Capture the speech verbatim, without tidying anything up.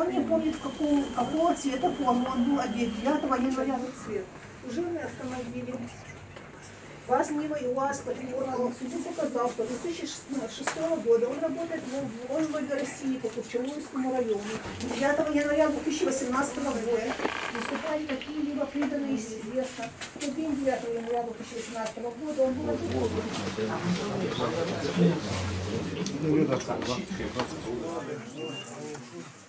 он не помнит, какого, какого цвета форму он был одет, девятого января цвет. Уже мы остановили. Вас не УАЗ Патриона суду показал, что с две тысячи шестого года он работает в ОМВД России по Купчаловскому району. девятого января две тысячи восемнадцатого года выступали какие-либо приданные известно. В тот день девятого января две тысячи восемнадцатого года он был отбытый.